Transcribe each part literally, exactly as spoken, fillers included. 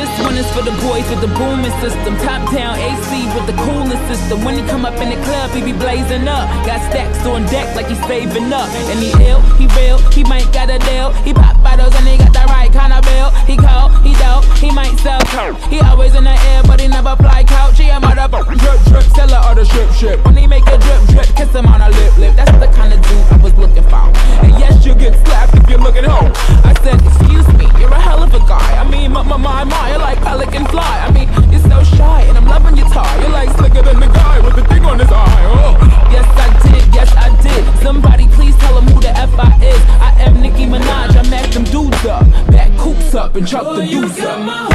This one is for the boys with the booming system. Top down A C with the coolest system. When he come up in the club, he be blazing up. Got stacks on deck like he's saving up. And he ill, he real, he might got a deal. He pop bottles and he got the right kind of bill. He cold, he dope, he might sell coke. He always in the air, but he never fly couch. He a motherfucker drip drip, seller or the strip strip. When he make a drip drip, kiss him on a lip lip. That's the kind of dude I was looking for. And yes, you get slapped if you're looking home. I said, excuse me, you're a hell of a guy. I mean, my, my, my, my, you're like pelican fly. I mean, you're so shy, and I'm loving your tie. You're like slicker than the guy with the thing on his eye. Oh, yes I did, yes I did. Somebody please tell him who the F I is. I am Nicki Minaj, I mack them dudes up. Back coops up and chuck the dudes up.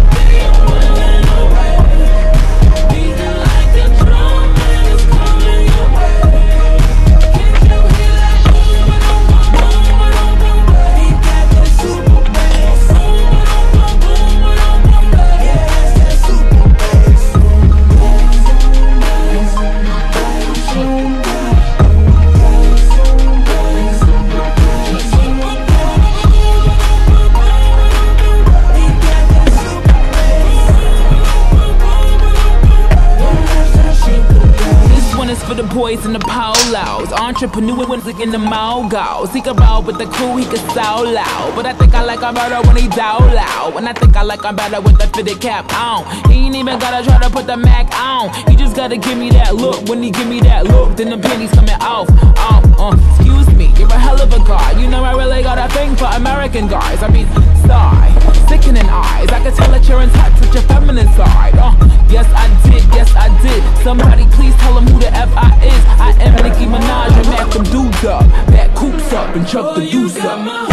For the boys in the polos, entrepreneurs in the mogos. He can roll with the crew, he can so loud. But I think I like him better when he dow loud. And I think I like him better with the fitted cap on. He ain't even gotta try to put the Mac on. He just gotta give me that look. When he give me that look, then the pennies coming off. Oh, uh, excuse me, you're a hell of a guy. You know I really got a thing for American guys. I mean, sigh, sickening eyes. I can tell that you're in touch with your feminine side. Uh, yes I did, yes I did. Somebody please tell him who the F I is. I am Nicki Minaj and mack them dudes up. Back coops up and chuck the deuce up.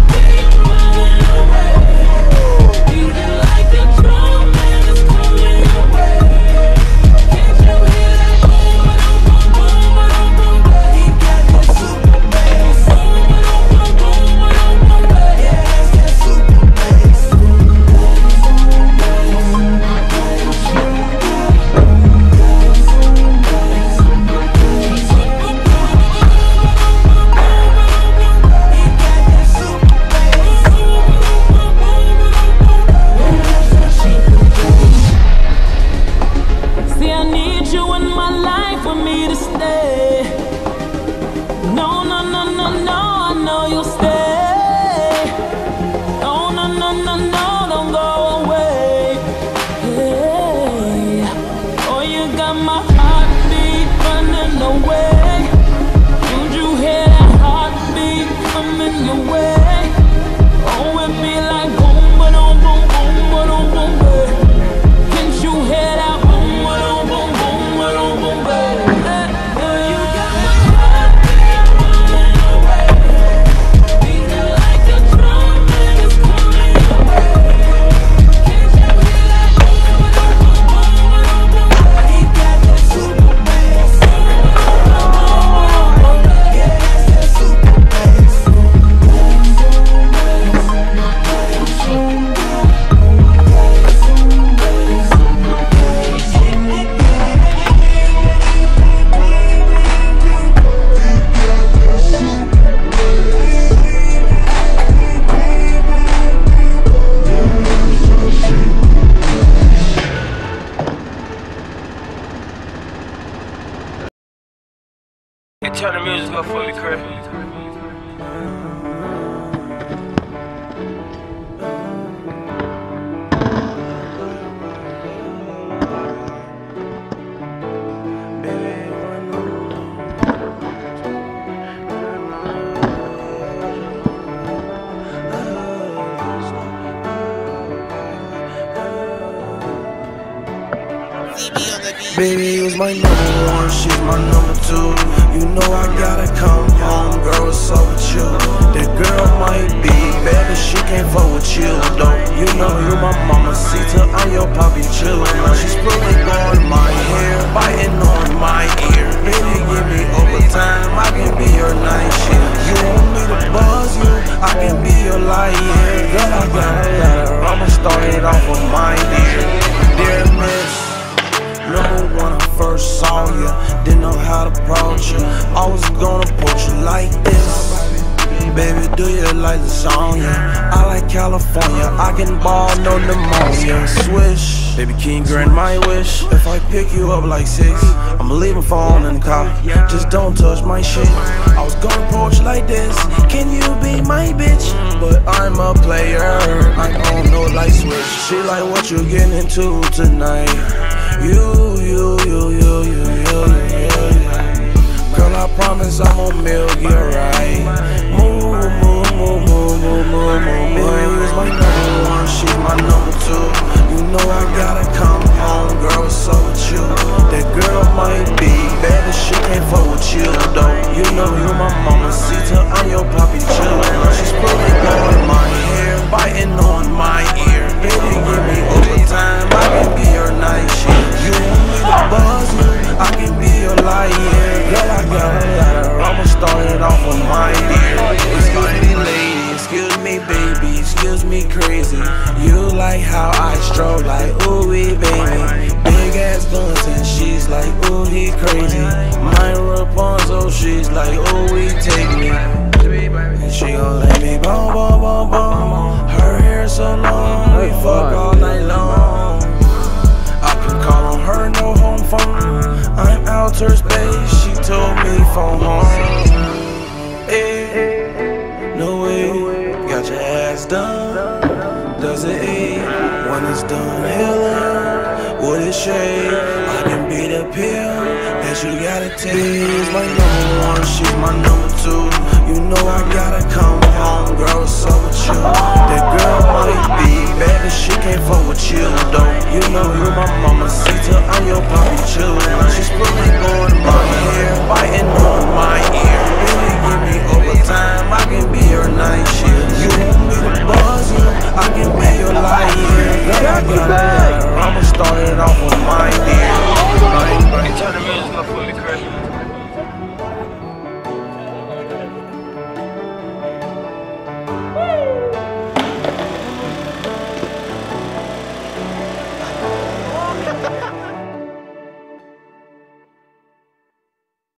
Turn the music up for me, Chris. Baby, you was my number one, she's my number two. You know I gotta come home, girl, what's up with you? That girl might be bad, but she can't fuck with you, though. You know you my mama, Sita, I'm your poppy chillin'. She's pulling on my hair, biting on my ear. Baby, give me overtime, I can be your night shift. You want me to buzz you, I can be your light, yeah. Girl, I got a letter, I'ma start it off with my dear. Dear miss, remember when I first saw you, didn't know how to approach you. I was gonna approach you like this. Baby, do you like lasagna? I like California, I can ball, no pneumonia. Swish, baby, can you grant my wish? If I pick you up like six, I'ma leave my phone in the car. Just don't touch my shit. I was gonna approach like this, can you be my bitch? But I'm a player, I don't know like switch. She like what you getting into tonight. You, you, you, you, you, you, you, you. Girl, I promise I'm gonna milk you right. Move, move, move, move, move, move, move. Baby is my number one, she's my number two. You know I gotta come home, girl, what's up with you? That girl might be bad, but she can't fuck with you, though. You know you my mama, see her on your poppy chill. She's pulling on my hair, biting on my ear. Baby, give me overtime, I can be your night shift. You want me to buzz you, I can be your light, yeah. Girl, I got a ladder, I'ma start it off on my ear. Excuse me, lady, excuse me, baby, excuse me, crazy. You like how I stroke, like ooh wee, baby. Big ass guns and she's like ooh he crazy. My Rapunzel, she's like ooh we take me. And she gon' let me boom, boom, boom, boom. Her hair so long, we fuck all night long. I can call on her, no home phone. I'm outer space, she told me phone home. Hey, no way, got your ass done. Does it ache when it's done healing? Would it shake? I can be the pill that you gotta take. She's my number one, she's my number two. You know I gotta come home, girl, what's up with you? That girl might be bad, but she can't fuck with you, though. You know you my mama, see her on your poppy chill. She's